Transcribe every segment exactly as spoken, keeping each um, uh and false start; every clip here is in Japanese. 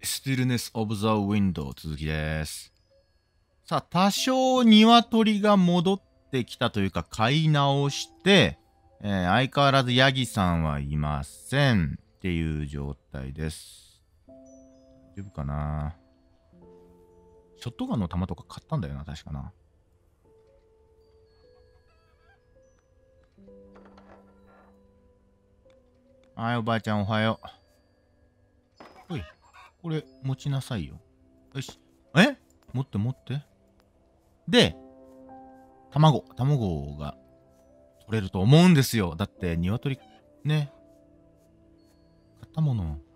Stillness of the Wind 続きです。さあ、多少鶏が戻ってきたというか、買い直して、えー、相変わらずヤギさんはいませんっていう状態です。大丈夫かな。ショットガンの弾とか買ったんだよな、確かな。はい、おばあちゃんおはよう。おい、これ持ちなさいよ。よし。え持って持って。で、卵、卵が取れると思うんですよ。だって、鶏、ね。買ったもの。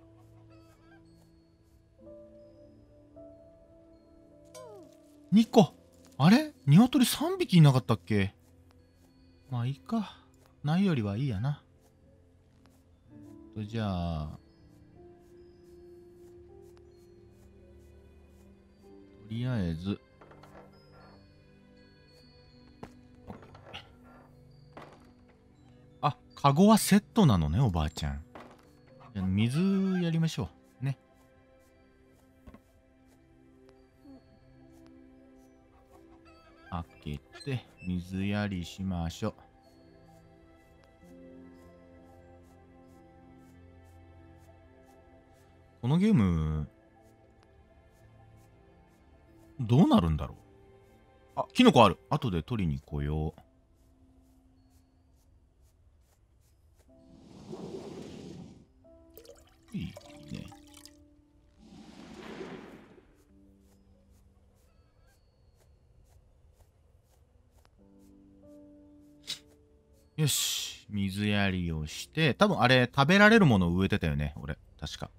にこ。あれ鶏さんびきいなかったっけ。まあいいか。ないよりはいいやな。と、じゃあ、とりあえず、あ、カゴはセットなのね、おばあちゃん。じゃあ水やりましょう。ね。開けて、水やりしましょう。このゲーム、どうなるんだろう。あ、キノコある。後で取りに来よう。いいね。よし。水やりをして、多分あれ食べられるものを植えてたよね。俺。確か。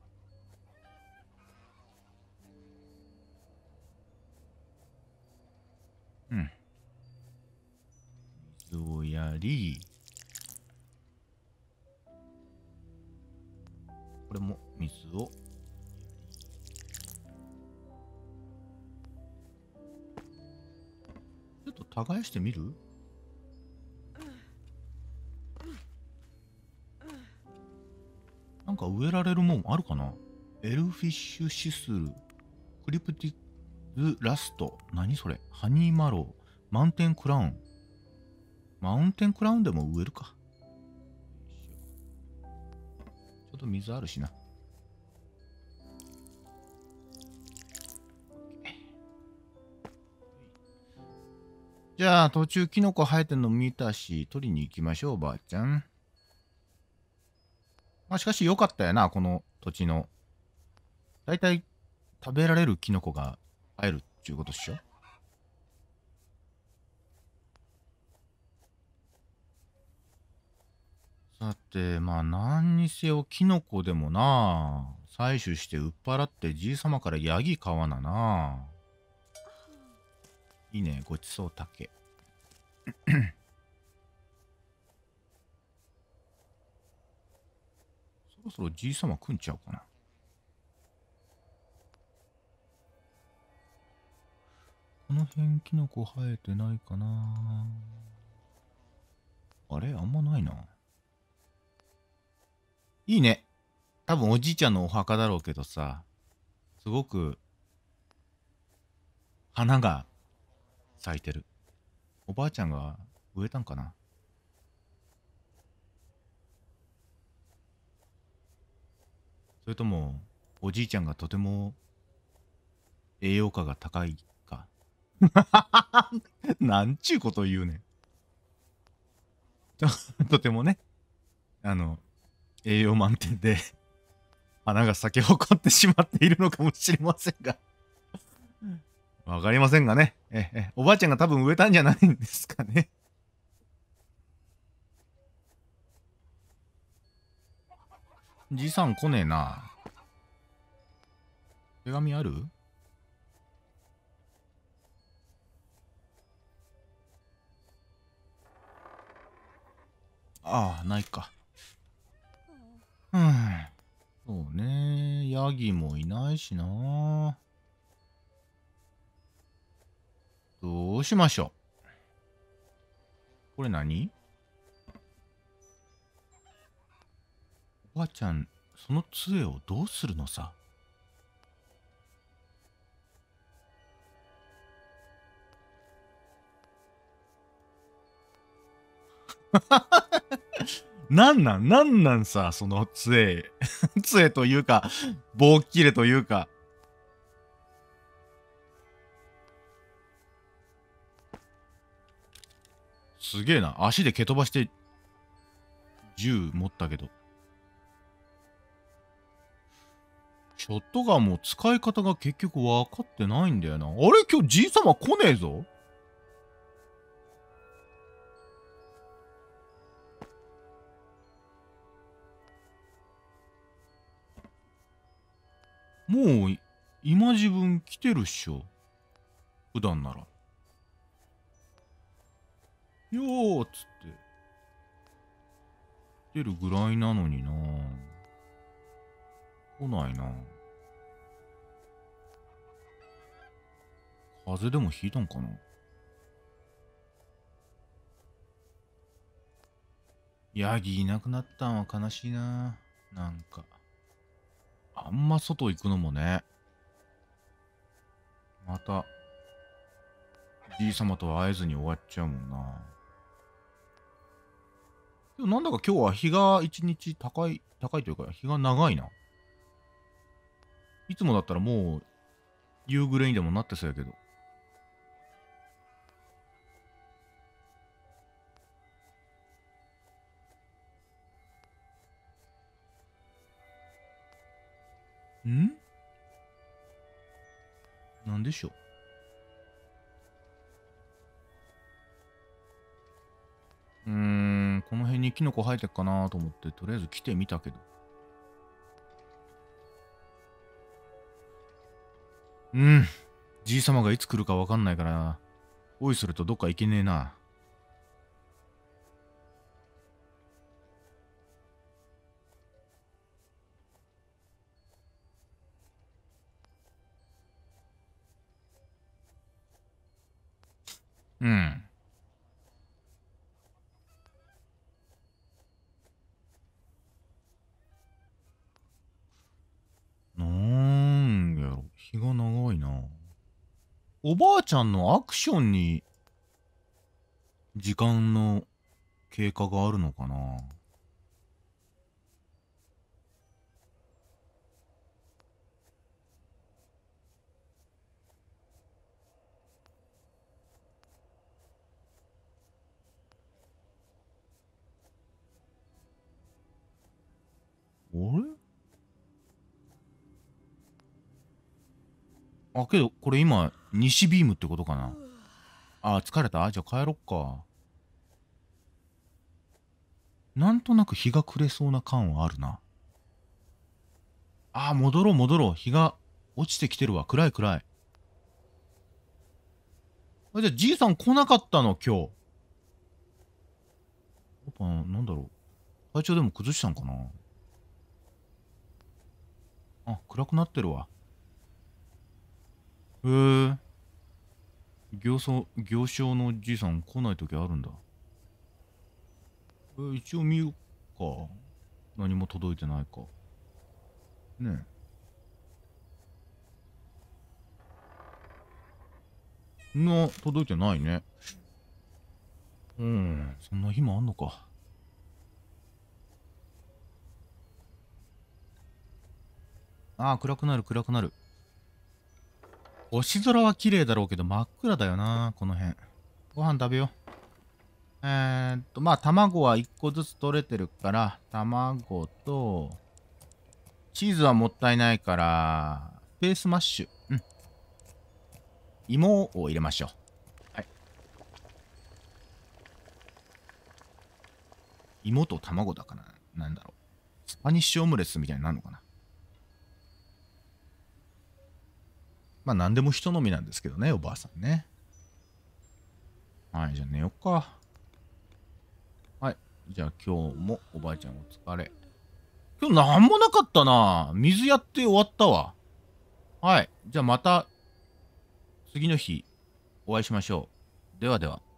うん。水をやり、これも水を。ちょっと耕してみる？なんか植えられるもんあるかな？エルフィッシュシスル、クリプティズラスト。何それ？ハニーマロー、マウンテンクラウン。マウンテンクラウンでも植えるか。ちょっと水あるしな。じゃあ途中キノコ生えてんの見たし、取りに行きましょう、おばあちゃん。まあしかし良かったよな、この土地の。だいたい食べられるキノコが生えるっちゅうことっしょ。さて、まあ何にせよキノコでもな、採取して売っ払ってじいさまからヤギ買わなな。いいね、ごちそう竹。そろそろじいさま食んちゃうかな。この辺キノコ生えてないかな。あれあんまないな。いいね。多分おじいちゃんのお墓だろうけどさ、すごく花が咲いてる。おばあちゃんが植えたんかな。それともおじいちゃんがとても栄養価が高いか。なんちゅうこと言うねん。ととてもね、あの、栄養満点で花が咲き誇ってしまっているのかもしれませんが。わかりませんがね。ええ、おばあちゃんが多分植えたんじゃないんですかね。じいさん来ねえな。手紙ある？ああ、ないか。うん。そうね。ヤギもいないしな。どうしましょう。これ何？おばあちゃん、その杖をどうするのさ。 なんなんなんなんさ、その杖。杖というか、棒切れというか。すげえな。足で蹴飛ばして、銃持ったけど。ショットガンも使い方が結局分かってないんだよな。あれ今日じいさま来ねえぞ。もう、今自分来てるっしょ。普段なら。よーっつって。来てるぐらいなのにな。来ないな。風邪でもひいたんかな。ヤギいなくなったんは悲しいな。なんか。あんま外行くのもね。また、じいさまと会えずに終わっちゃうもんな。でもなんだか今日は日が一日高い、高いというか日が長いな。いつもだったらもう夕暮れにでもなってそうやけど。んなんでしょう。うーん、この辺にキノコ生えてっかなと思って、とりあえず来てみたけど。うん。じいさまがいつ来るかわかんないから、おいするとどっか行けねえな。うん。なんやろ。日が長いな。おばあちゃんのアクションに時間の経過があるのかな。あれあ、けど、これ今、西ビームってことかな。あ、疲れた？じゃあ帰ろっか。なんとなく日が暮れそうな感はあるな。あ、戻ろう戻ろう。日が落ちてきてるわ。暗い暗い。あ、じゃあじいさん来なかったの今日。やっぱなんだろう。体調でも崩したんかな。あ、暗くなってるわ。へえ。行商、行商のじいさん来ない時あるんだ。え、一応見よっか。何も届いてないか。ねえ。な、届いてないね。うん、そんな日もあんのか。ああ、暗くなる暗くなる。星空は綺麗だろうけど真っ暗だよな、この辺。ご飯食べよう。えーっと、まあ、卵はいっこずつ取れてるから、卵と、チーズはもったいないから、ペースマッシュ。うん。芋を入れましょう。はい。芋と卵だから、なんだろう。スパニッシュオムレツみたいになるのかな。まあ、なんでも人のみなんですけどね、おばあさんね。はい、じゃあ寝よっか。はい。じゃあ今日もおばあちゃんお疲れ。今日なんもなかったな。水やって終わったわ。はい。じゃあまた次の日お会いしましょう。ではでは。